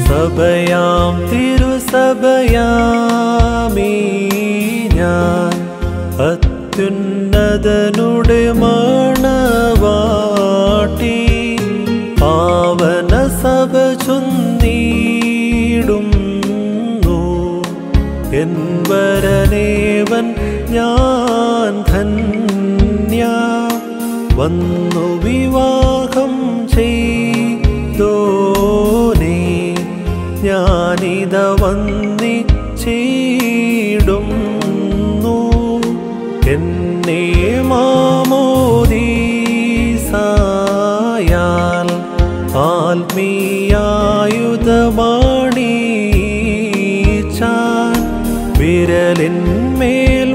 സഭയാം തിരുസഭയാമീ ഞാൻ അത്യുന്നതനുടെ മണവാട്ടി പാവന സഭ ചൊന്നിടുന്നു എൻ വരനേവൻ ഞാൻ ധന്യ വന്നു വിവാഹം ചെയ്തോനേ ഞാനിത വന്നിച്ചിടുന്നു എന്നെ മാമോദീസായാൽ ആത്മീയായുധമാണീച്ചാൻ വിരലിന്മേൽ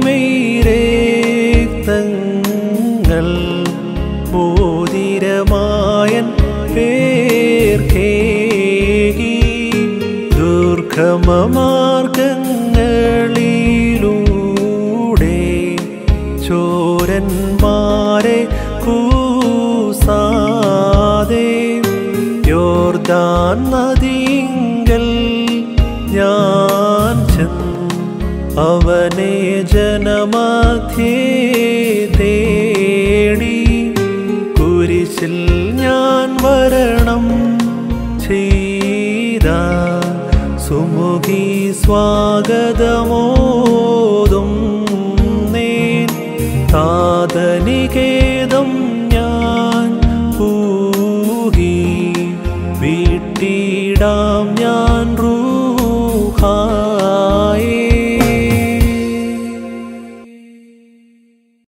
മെയ്രേക്തങ്ങൾ മോതിരമായൻ പേർക്കേകി ദുർഗമമാർഗങ്ങളിലൂടെ ചോരന്മാരെ കൂസാതെ യോർദാൻ നദിങ്കൽ ഞാൻ ചെന്ന് അവനെ ജനമധ്യേ തേടി കുരിശിൽ ഞാൻ വരണം ചെയ്ത സുമുഖി സ്വാഗതമോതും നേൻ താതനികേതം ഞാൻ പൂകി വീട്ടിടാം ഞാൻ